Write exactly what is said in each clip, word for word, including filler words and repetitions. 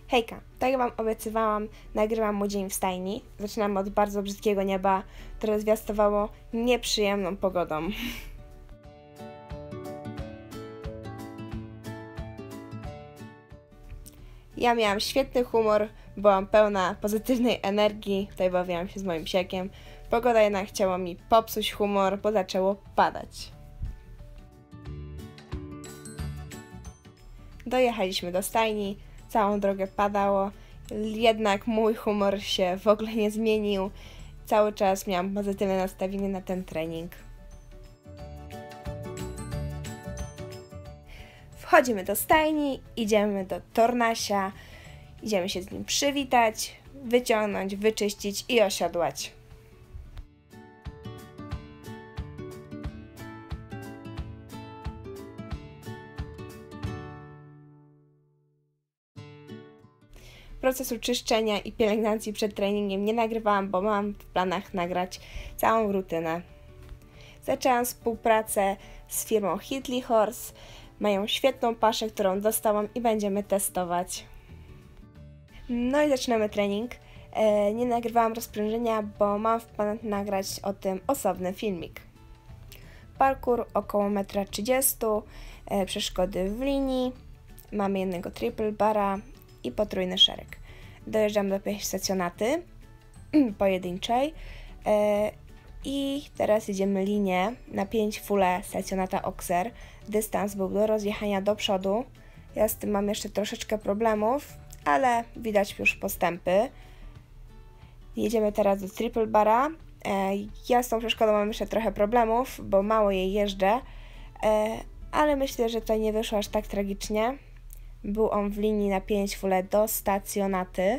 Hejka, tak jak Wam obiecywałam, nagrywam mój dzień w stajni. Zaczynamy od bardzo brzydkiego nieba, które zwiastowało nieprzyjemną pogodą. Ja miałam świetny humor, byłam pełna pozytywnej energii, tutaj bawiłam się z moim psiekiem. Pogoda jednak chciała mi popsuć humor, bo zaczęło padać. Dojechaliśmy do stajni, całą drogę padało, jednak mój humor się w ogóle nie zmienił. Cały czas miałam pozytywne nastawienie na ten trening. Wchodzimy do stajni, idziemy do Tornasia, idziemy się z nim przywitać, wyciągnąć, wyczyścić i osiodłać. Procesu czyszczenia i pielęgnacji przed treningiem nie nagrywałam, bo mam w planach nagrać całą rutynę. Zaczęłam współpracę z firmą Hitli Horse. Mają świetną paszę, którą dostałam i będziemy testować. No i zaczynamy trening. E, nie nagrywałam rozprężenia, bo mam w planach nagrać o tym osobny filmik. Parkour około jeden trzydzieści metrów, e, przeszkody w linii, mamy jednego triple bara i potrójny szereg. Dojeżdżam do pierwszej stacjonaty pojedynczej e, i teraz jedziemy linię na pięć fulle stacjonata Oxer. Dystans był do rozjechania do przodu. Ja z tym mam jeszcze troszeczkę problemów, ale widać już postępy. Jedziemy teraz do triple bara. E, ja z tą przeszkodą mam jeszcze trochę problemów, bo mało jej jeżdżę, e, ale myślę, że to nie wyszło aż tak tragicznie. Był on w linii na pięć fulle do stacjonaty.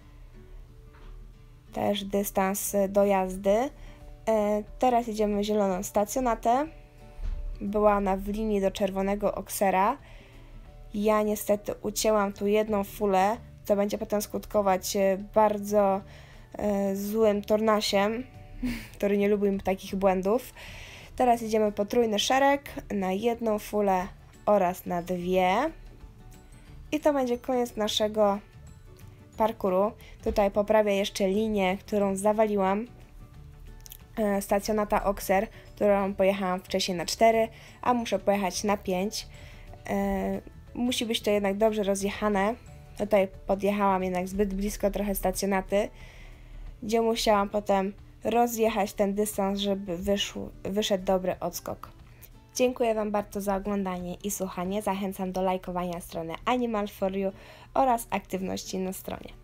Też dystans do jazdy. E, teraz jedziemy zieloną stacjonatę. Była ona w linii do czerwonego Oxera. Ja niestety ucięłam tu jedną fulę, co będzie potem skutkować bardzo e, złym Tornasiem, który nie lubi takich błędów. Teraz idziemy potrójny szereg na jedną fulę oraz na dwie. I to będzie koniec naszego parkouru. Tutaj poprawię jeszcze linię, którą zawaliłam. E, stacjonata Oxer, którą pojechałam wcześniej na cztery, a muszę pojechać na pięć. E, musi być to jednak dobrze rozjechane. Tutaj podjechałam jednak zbyt blisko trochę stacjonaty, gdzie musiałam potem rozjechać ten dystans, żeby wyszł, wyszedł dobry odskok. Dziękuję Wam bardzo za oglądanie i słuchanie. Zachęcam do lajkowania strony Animal for You oraz aktywności na stronie.